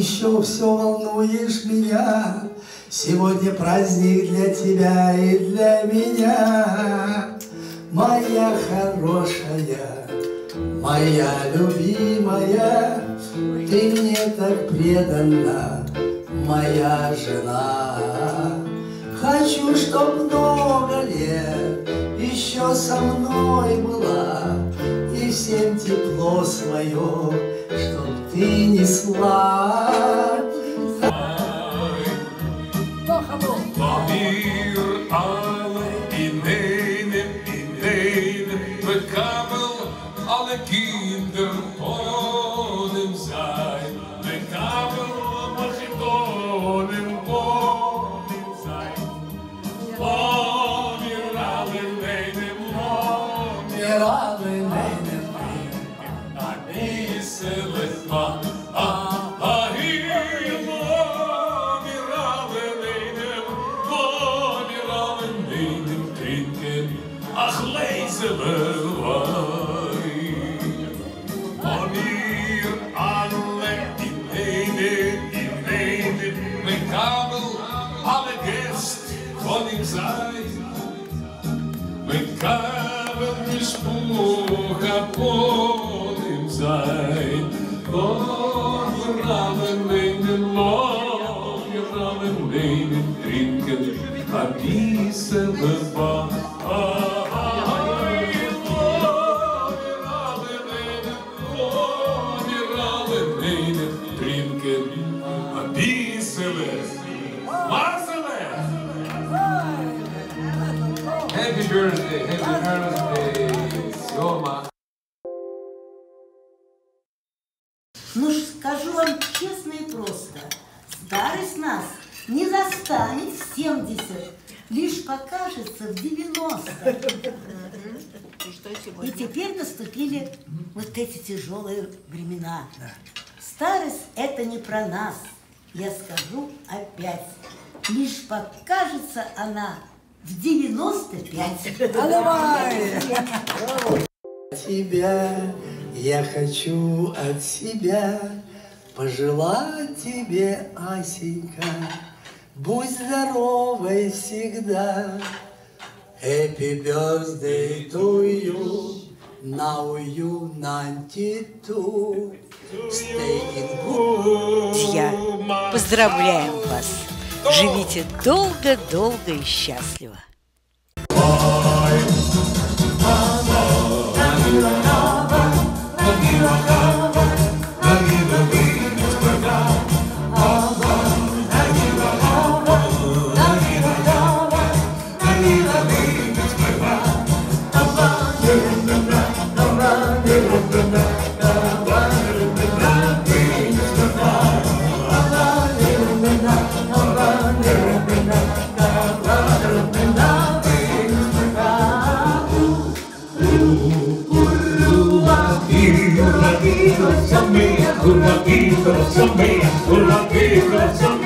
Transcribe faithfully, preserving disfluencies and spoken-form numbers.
Еще все волнуешь меня, сегодня праздник для тебя и для меня. Моя хорошая, моя любимая, ты мне так преданна, моя жена. Хочу, чтоб много лет еще со мной была, и всем тепло свое, чтоб ты несла. Wanneer alle in ene, in ene, we kabel alle kinderen wonen zijn. We kabel mag je wonen, wonen zijn. Wanneer alle in ene, wanneer alle in ene, naar deze leefbaar. Ach, lezen we wijn. Wanneer alle in ene, in ene, mijn kabel, alle gest van in zijn. Mijn kabel gesproken van in zijn. Wanneer alle nemen, wanneer alle nemen, drinken, maar deze we wijn. Happy birthday, happy birthday, Сёма. Ну, скажу вам честно и просто, старость нас не застанет в семьдесят, лишь покажется в девяносто. И теперь наступили вот эти тяжелые времена. Старость – это не про нас, я скажу опять. Лишь покажется она в девяносто пять. Тебя я хочу от себя пожелать тебе, Асенька, будь здоровой всегда. Happy birthday to you, now you ninety-two. Stay in good. Друзья, поздравляем вас! Живите долго-долго и счастливо! Curva, curva, curva, curva, curva, curva, curva,